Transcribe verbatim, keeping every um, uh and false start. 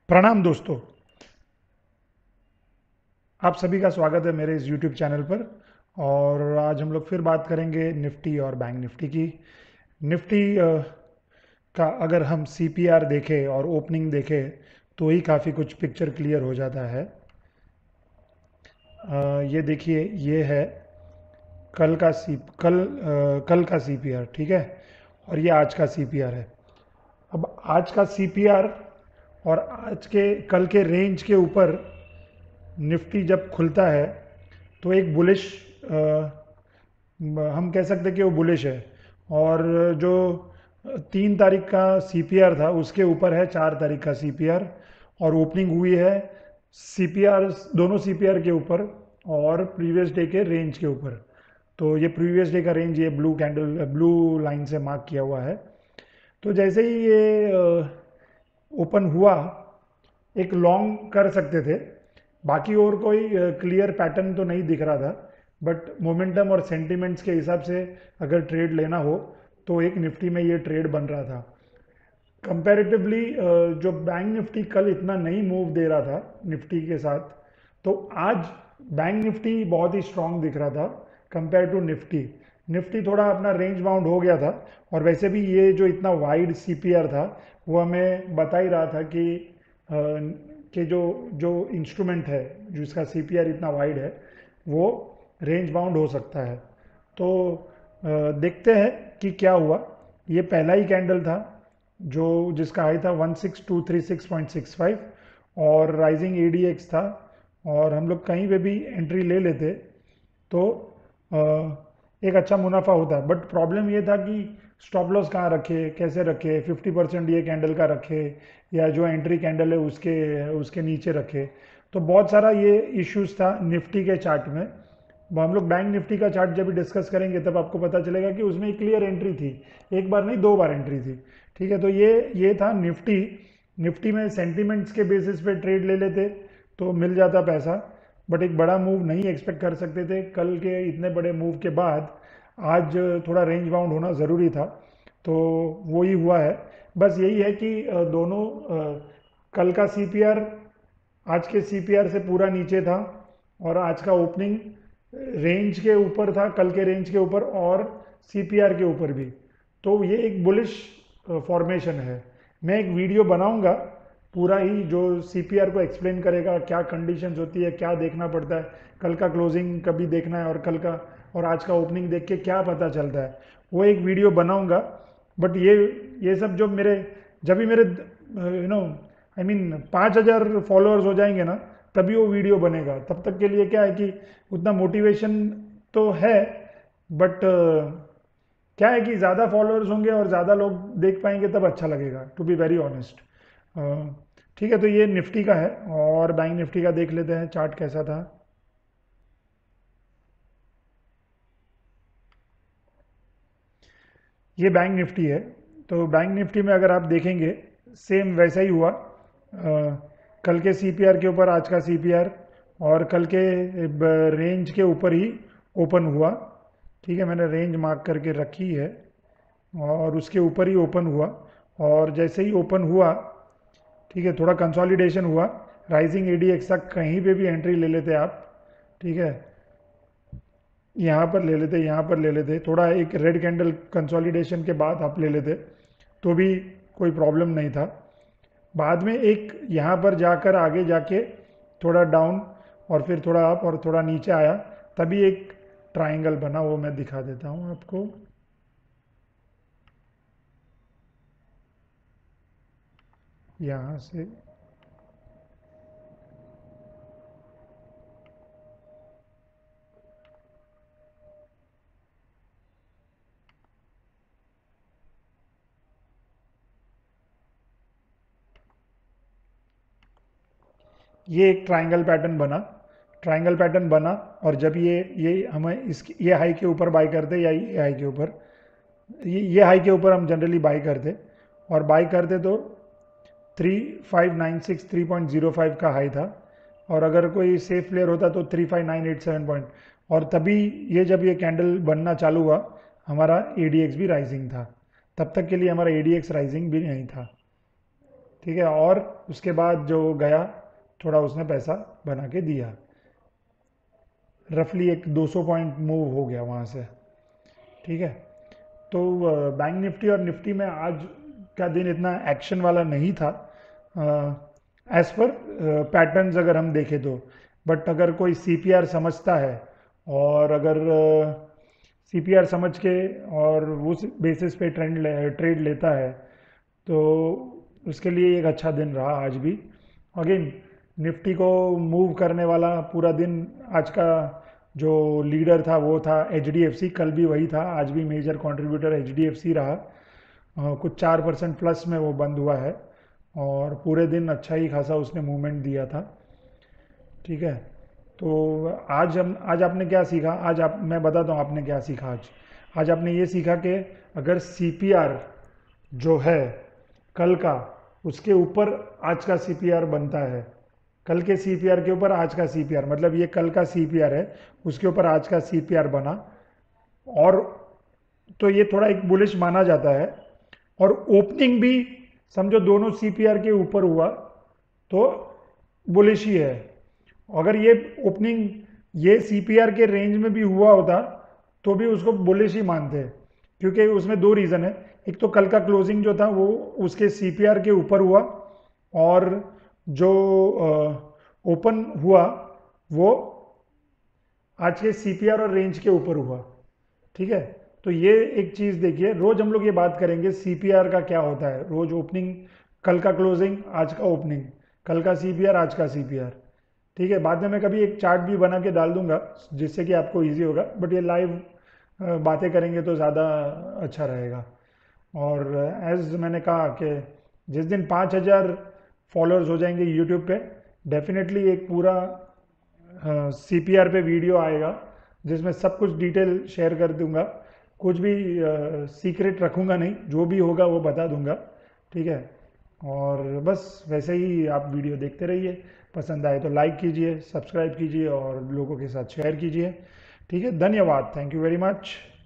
प्रणाम दोस्तों। आप सभी का स्वागत है मेरे इस यूट्यूब चैनल पर। और आज हम लोग फिर बात करेंगे निफ्टी और बैंक निफ्टी की। निफ्टी अ, का अगर हम सीपीआर देखें और ओपनिंग देखें तो ही काफ़ी कुछ पिक्चर क्लियर हो जाता है। अ, ये देखिए, ये है कल का सी कल अ, कल का सीपीआर, ठीक है। और ये आज का सीपीआर है। अब आज का सीपीआर और आज के कल के रेंज के ऊपर निफ्टी जब खुलता है तो एक बुलिश, हम कह सकते हैं कि वो बुलिश है। और जो तीन तारीख का सीपीआर था उसके ऊपर है चार तारीख का सीपीआर। और ओपनिंग हुई है सीपीआर, दोनों सीपीआर के ऊपर और प्रीवियस डे के रेंज के ऊपर। तो ये प्रीवियस डे का रेंज ये ब्लू कैंडल ब्लू लाइन से मार्क किया हुआ है। तो जैसे ही ये ओपन हुआ, एक लॉन्ग कर सकते थे। बाकी और कोई क्लियर पैटर्न तो नहीं दिख रहा था, बट मोमेंटम और सेंटिमेंट्स के हिसाब से अगर ट्रेड लेना हो तो एक निफ्टी में ये ट्रेड बन रहा था। कंपैरेटिवली जो बैंक निफ्टी कल इतना नहीं मूव दे रहा था निफ्टी के साथ, तो आज बैंक निफ्टी बहुत ही स्ट्रांग दिख रहा था कंपेयर टू निफ्टी। निफ्टी थोड़ा अपना रेंज बाउंड हो गया था। और वैसे भी ये जो इतना वाइड सीपीआर था वो हमें बता ही रहा था कि अ, कि जो जो इंस्ट्रूमेंट है जिसका सीपीआर इतना वाइड है वो रेंज बाउंड हो सकता है। तो अ, देखते हैं कि क्या हुआ। ये पहला ही कैंडल था जो जिसका हाई था one six two three six point six five और राइजिंग एडीएक्स था। और हम लोग कहीं पे भी एंट्री ले लेते तो अ, एक अच्छा मुनाफा होता। बट प्रॉब्लम ये था कि स्टॉप लॉस कहाँ रखे, कैसे रखे, फिफ्टी परसेंट ये कैंडल का रखे या जो एंट्री कैंडल है उसके उसके नीचे रखे। तो बहुत सारा ये इश्यूज था निफ्टी के चार्ट में। वो हम लोग बैंक निफ्टी का चार्ट जब भी डिस्कस करेंगे तब आपको पता चलेगा कि उसमें एक क्लियर एंट्री थी, एक बार नहीं दो बार एंट्री थी। ठीक है, तो ये ये था निफ्टी। निफ्टी में सेंटिमेंट्स के बेसिस पे ट्रेड ले लेते तो मिल जाता पैसा। बट एक बड़ा मूव नहीं एक्सपेक्ट कर सकते थे कल के इतने बड़े मूव के बाद। आज थोड़ा रेंज बाउंड होना ज़रूरी था, तो वो ही हुआ है। बस यही है कि अ, दोनों अ, कल का सीपीआर आज के सीपीआर से पूरा नीचे था और आज का ओपनिंग रेंज के ऊपर था, कल के रेंज के ऊपर और सीपीआर के ऊपर भी। तो ये एक बुलिश फॉर्मेशन है। मैं एक वीडियो बनाऊंगा पूरा ही जो सीपीआर को एक्सप्लेन करेगा, क्या कंडीशंस होती है, क्या देखना पड़ता है, कल का क्लोजिंग कभी देखना है और कल का और आज का ओपनिंग देख के क्या पता चलता है, वो एक वीडियो बनाऊंगा। बट ये ये सब जो मेरे जब भी मेरे यू नो आई मीन पाँच हज़ार फॉलोअर्स हो जाएंगे ना तभी वो वीडियो बनेगा। तब तक के लिए क्या है कि उतना मोटिवेशन तो है, बट क्या है कि ज़्यादा फॉलोअर्स होंगे और ज़्यादा लोग देख पाएंगे तब अच्छा लगेगा, टू बी वेरी ऑनेस्ट। ठीक है, तो ये निफ्टी का है और बैंक निफ्टी का देख लेते हैं चार्ट कैसा था। ये बैंक निफ्टी है। तो बैंक निफ्टी में अगर आप देखेंगे सेम वैसा ही हुआ। अ, कल के सीपीआर के ऊपर आज का सीपीआर और कल के रेंज के ऊपर ही ओपन हुआ। ठीक है, मैंने रेंज मार्क करके रखी है और उसके ऊपर ही ओपन हुआ। और जैसे ही ओपन हुआ, ठीक है, थोड़ा कंसोलिडेशन हुआ। राइजिंग एडीएक्स तक कहीं पे भी एंट्री ले लेते आप। ठीक है, यहाँ पर ले लेते, यहाँ पर ले लेते, थोड़ा एक रेड कैंडल कंसोलिडेशन के बाद आप ले लेते तो भी कोई प्रॉब्लम नहीं था। बाद में एक यहाँ पर जाकर आगे जाके थोड़ा डाउन और फिर थोड़ा अप और थोड़ा नीचे आया, तभी एक ट्राइंगल बना, वो मैं दिखा देता हूँ आपको। यहाँ से ये एक ट्रायंगल पैटर्न बना। ट्रायंगल पैटर्न बना और जब ये ये हमें इस ये हाई के ऊपर बाई करते या ये हाई के ऊपर, ये ये हाई के ऊपर हम जनरली बाई करते और बाई करते तो three five nine six three point zero five का हाई था। और अगर कोई सेफ प्लेयर होता तो three five nine eight seven point. और तभी ये जब ये कैंडल बनना चालू हुआ हमारा एडीएक्स भी राइजिंग था। तब तक के लिए हमारा एडीएक्स राइजिंग भी नहीं था। ठीक है, और उसके बाद जो गया थोड़ा उसने पैसा बना के दिया, रफली एक दो सौ पॉइंट मूव हो गया वहाँ से। ठीक है, तो बैंक निफ्टी और निफ्टी में आज का दिन इतना एक्शन वाला नहीं था एज पर पैटर्न्स अगर हम देखें तो। बट अगर कोई सीपीआर समझता है और अगर सीपीआर समझ के और उस बेसिस पे ट्रेंड ले, ट्रेड लेता है तो उसके लिए एक अच्छा दिन रहा आज भी। अगेन निफ्टी को मूव करने वाला पूरा दिन आज का जो लीडर था वो था एचडीएफसी, कल भी वही था, आज भी मेजर कंट्रीब्यूटर एचडीएफसी रहा। अ, कुछ चार परसेंट प्लस में वो बंद हुआ है और पूरे दिन अच्छा ही खासा उसने मूवमेंट दिया था। ठीक है, तो आज हम आज आपने क्या सीखा, आज आप मैं बताता हूँ आपने क्या सीखा आज। आज आपने ये सीखा कि अगर सीपीआर जो है कल का, उसके ऊपर आज का सीपीआर बनता है, कल के सीपीआर के ऊपर आज का सीपीआर, मतलब ये कल का सीपीआर है उसके ऊपर आज का सीपीआर बना, और तो ये थोड़ा एक बुलिश माना जाता है। और ओपनिंग भी समझो दोनों सीपीआर के ऊपर हुआ तो बुलिश ही है। अगर ये ओपनिंग ये सीपीआर के रेंज में भी हुआ होता तो भी उसको बुलिश ही मानते हैं, क्योंकि उसमें दो रीज़न है। एक तो कल का क्लोजिंग जो था वो उसके सीपीआर के ऊपर हुआ, और जो ओपन हुआ वो आज के सीपीआर और रेंज के ऊपर हुआ। ठीक है, तो ये एक चीज़ देखिए, रोज हम लोग ये बात करेंगे सीपीआर का क्या होता है, रोज ओपनिंग, कल का क्लोजिंग आज का ओपनिंग, कल का सीपीआर आज का सीपीआर। ठीक है, बाद में मैं कभी एक चार्ट भी बना के डाल दूंगा जिससे कि आपको इजी होगा, बट ये लाइव बातें करेंगे तो ज़्यादा अच्छा रहेगा। और एज मैंने कहा कि जिस दिन पाँच हज़ार फॉलोअर्स हो जाएंगे यूट्यूब पे, डेफिनेटली एक पूरा सीपीआर पे वीडियो आएगा जिसमें सब कुछ डिटेल शेयर कर दूंगा, कुछ भी सीक्रेट रखूंगा नहीं, जो भी होगा वो बता दूंगा। ठीक है, और बस वैसे ही आप वीडियो देखते रहिए, पसंद आए तो लाइक कीजिए, सब्सक्राइब कीजिए और लोगों के साथ शेयर कीजिए। ठीक है, धन्यवाद, थैंक यू वेरी मच।